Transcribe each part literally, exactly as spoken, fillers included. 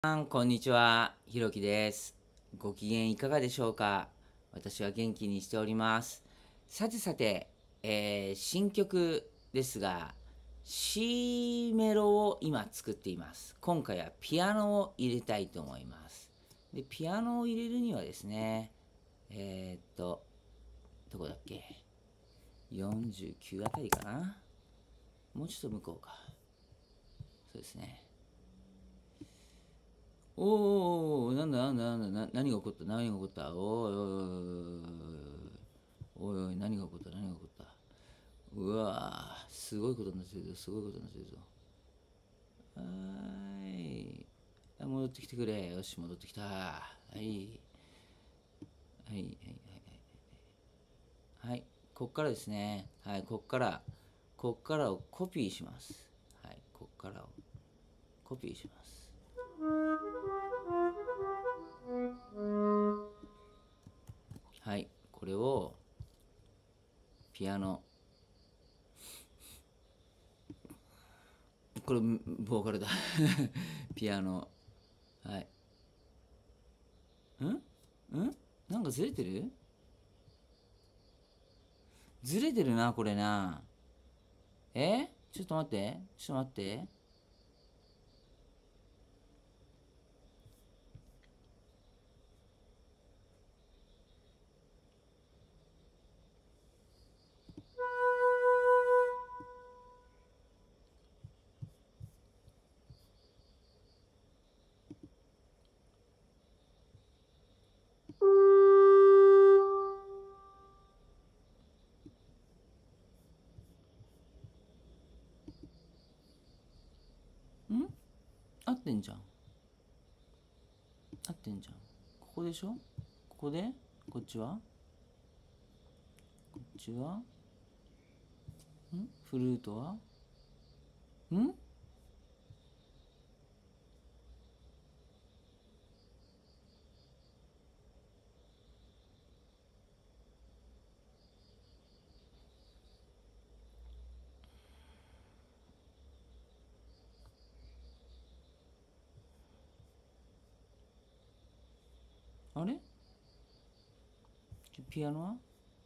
さんこんにちは、ひろきです。ご機嫌いかがでしょうか？私は元気にしております。さてさて、えー新曲ですが、C メロを今作っています。今回はピアノを入れたいと思います。で、ピアノを入れるにはですね、えーっと、どこだっけ？ よんじゅうきゅう あたりかな？もうちょっと向こうか。そうですね。おーおーおー、なんだなんだなんだ、な何が起こった何が起こったおいおいおいおいおいおいおい、何が起こった何が起こった。うわー、すごいことになってるぞ、すごいことになってるぞ。はーい。あ、戻ってきてくれ。よし、戻ってきた。はい。はい、はい、はい、はい。はい。こっからですね。はい、こっから、こっからをコピーします。はい、こっからをコピーします。はい、これをピアノ、これボーカルだ。ピアノ。はい。んんなんかずれてるずれてるな、これな。えちょっと待って。ちょっと待って。ん合ってんじゃん。合ってんじゃん。ここでしょ？ここでこっちはこっちはんフルートはんあれピアノは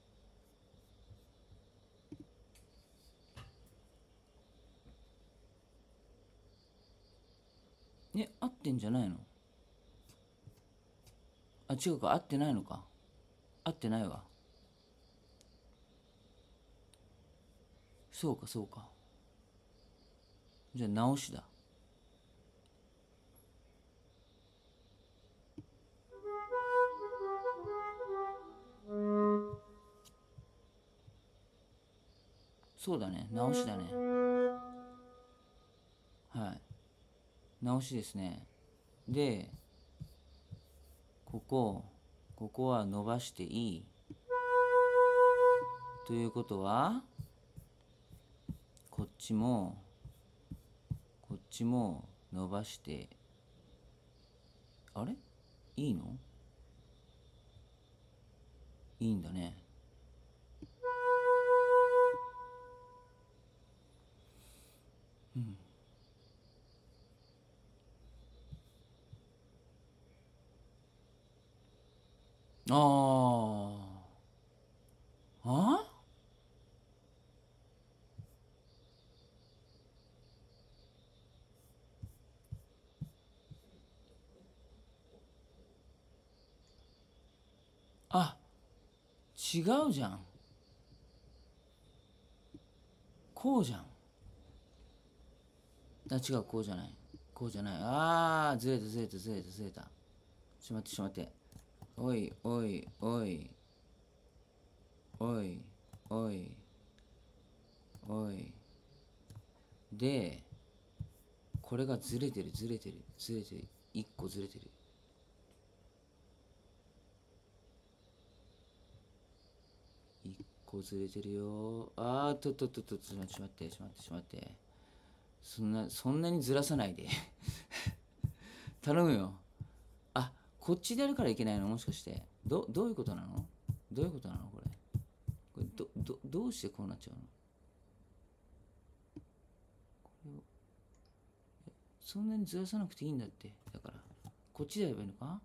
え、合ってんじゃないの？あ、違うか、合ってないのか。合ってないわ。そうか、そうか。じゃあ直しだ。そうだね、直しだね。はい。直しですね。で、ここ、ここは伸ばしていい。ということは、こっちも、こっちも伸ばして、あれいいの？いいんだね。うん。ああ。ああ、違うじゃん。こうじゃん。あ、違う、こうじゃない。こうじゃない。ああ、ずれたずれたずれたずれた。ちょっと待って、ちょっと待って。おい、おい、おい、おい、おい、おい。で、これがずれてる、ずれてる、ずれてる。一個ずれてる。一個ずれてるよ。あーっとっとっとっと、ちょっと待って、ちょっと待って、ちょっと待って。そんな、そんなにずらさないで。頼むよ。あ、こっちでやるからいけないの？もしかして。ど、どういうことなの？どういうことなのこれ。これ、ど、ど、どうしてこうなっちゃうの？そんなにずらさなくていいんだって。だから。 こっちでやればいいのか。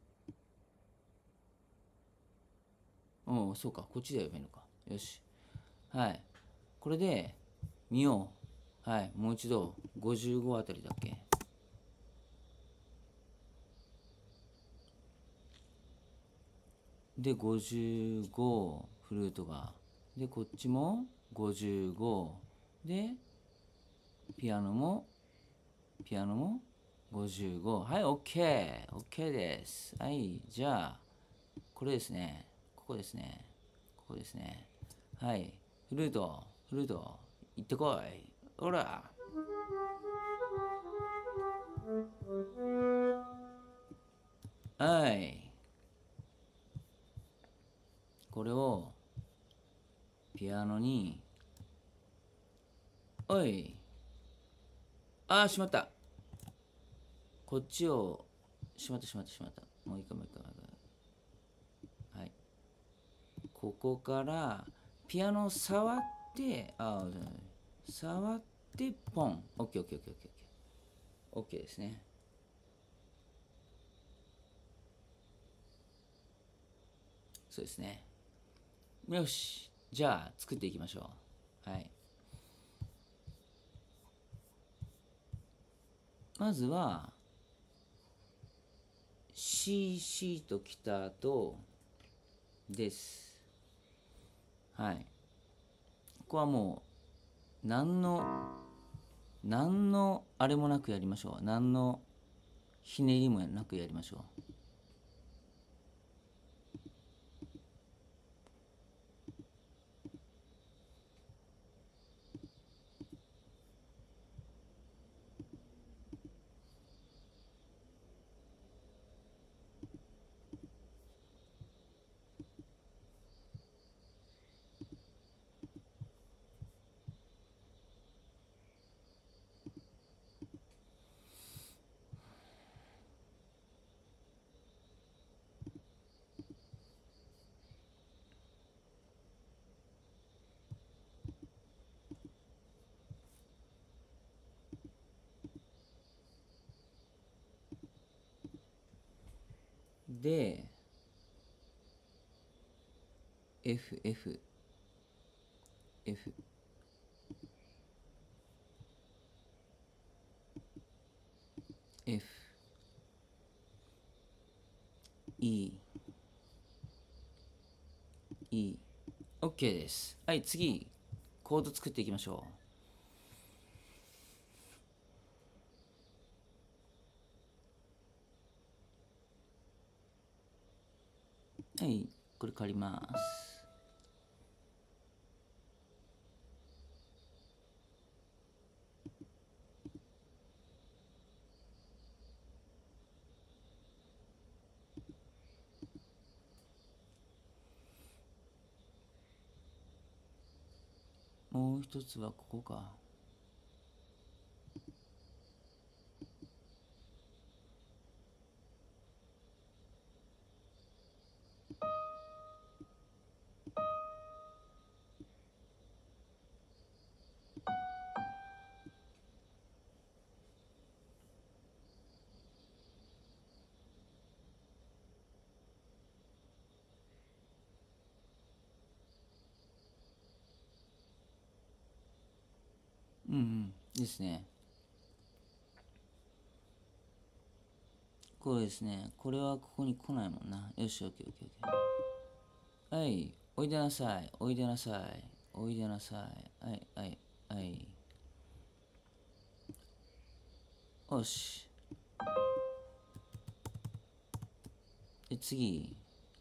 うん、そうか、こっちでやればいいのか。よし。はい。これで見よう。はい。もう一度、ごじゅうごあたりだっけ。で、ごじゅうご、フルートが。で、こっちもごじゅうご。で、ピアノも、ピアノもごじゅうご。はい、OK。OK です。はい、じゃあ、これですね。ここですね。ここですね。はい。フルート、フルート、行ってこい。ほら。はい。これをピアノに、おい。ああ、しまった。こっちを、しまったしまったしまった。もう一回もう一回もう一回。はい。ここからピアノを触って、ああ、触ってポン。オッケーオッケーオッケーオッケーオッケー。オッケーですね。そうですね。よし。じゃあ、作っていきましょう。はい。まずは、C、C ときた後です。はい。ここはもう、何の、何のあれもなくやりましょう。何のひねりもなくやりましょう。で、F、F、F、F、E、E。OK です。はい、次、コード作っていきましょう。はい、これ借ります。もう一つはここか。うんうん。ですね。こうですね。これはここに来ないもんな。よし、オッケーオッケーオッケー。はい、おいでなさい。おいでなさい。おいでなさい。はい、はい、はい。よし。で、次。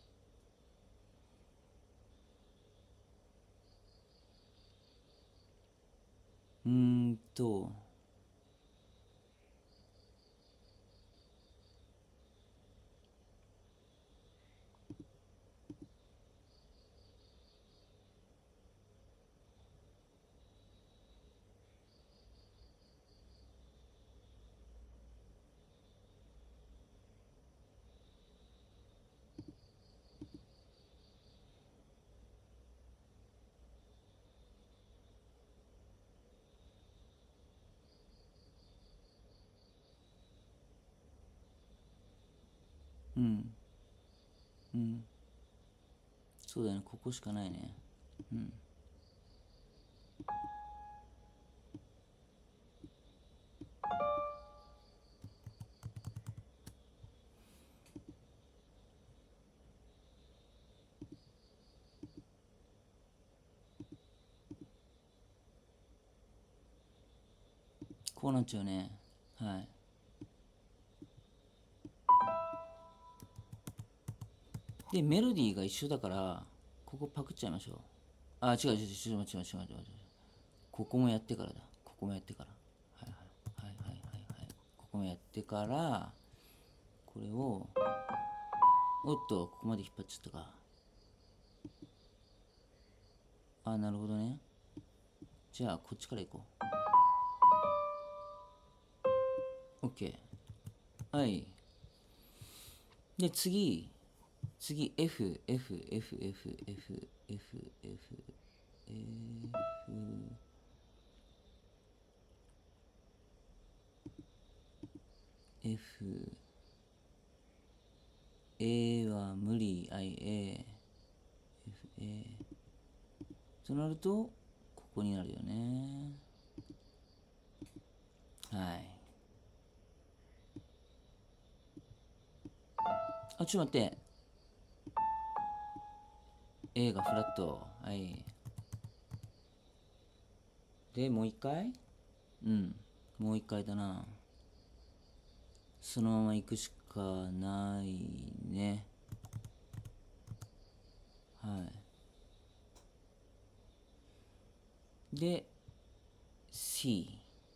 うーんと、 うん。うん。そうだね、ここしかないね。うん。こうなっちゃうね。はい。で、メロディーが一緒だから、ここパクっちゃいましょう。あ、違う違う違う違う違う違う違う違う。ここもやってからだ。ここもやってから。はいはいはいはいはいはい。ここもやってから、これを、おっと、ここまで引っ張っちゃったか。あ、なるほどね。じゃあ、こっちから行こう。OK。はい。で、次、次、F、F、F、F、F、F、F、F、F、A は無理、I、A、F、A。となると、ここになるよね。はい。あ、ちょっと待って。A がフラット。はい。で、もう一回。うん。もう一回だな。そのまま行くしかないね。はい。で、C。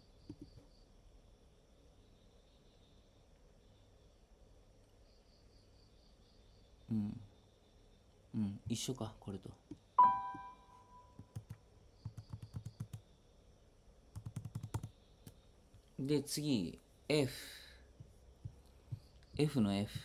うん。うん。一緒か、これと。で、次、F。F の F。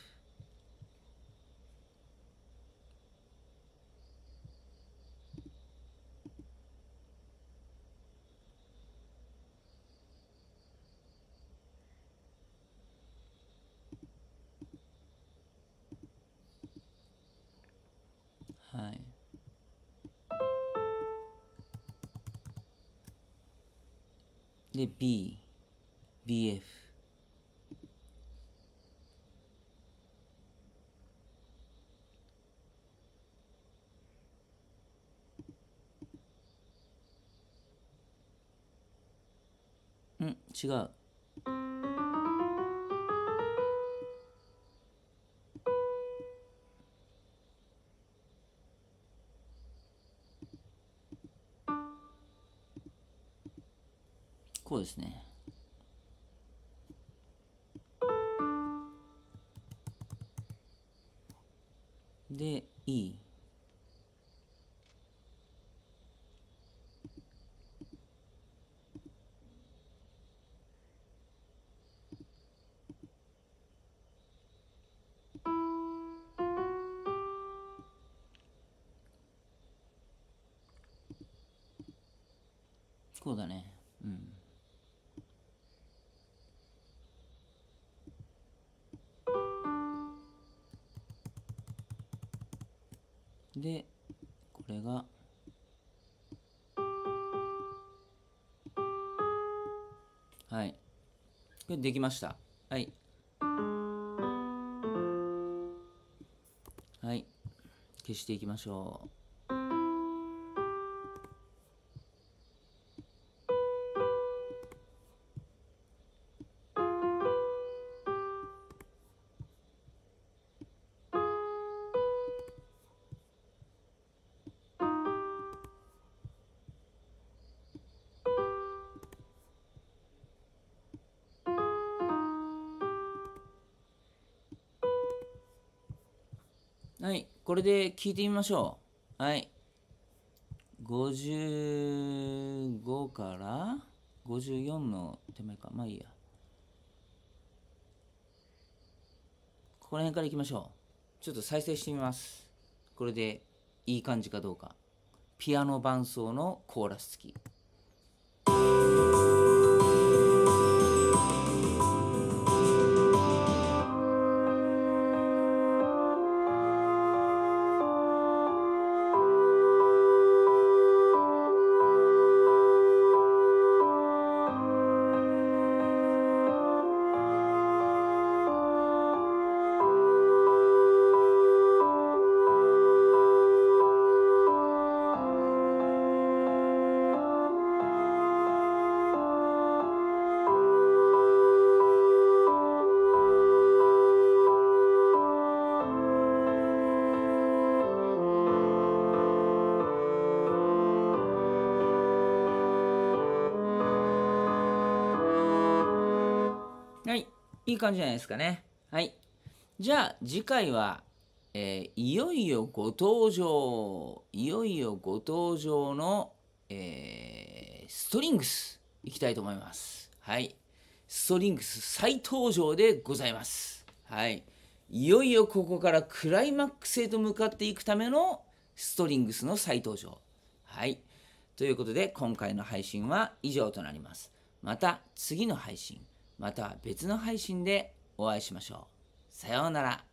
はい。で、B。ビーエフ。うん、違う。こうですね。で、E。こうだね。うん。で、これが、はい。これできました。はい。はい。消していきましょう。はい。これで聞いてみましょう。はい。ごじゅうごからごじゅうよんの手前か。まあいいや。この辺からいきましょう。ちょっと再生してみます。これでいい感じかどうか。ピアノ伴奏のコーラス付き。 いい感じじゃないですかね。はい。じゃあ次回は、えーいよいよご登場、いよいよご登場の、えーストリングスいきたいと思います。はい。ストリングス再登場でございます。はい。いよいよここからクライマックスへと向かっていくためのストリングスの再登場。はい。ということで今回の配信は以上となります。また次の配信、または別の配信でお会いしましょう。さようなら。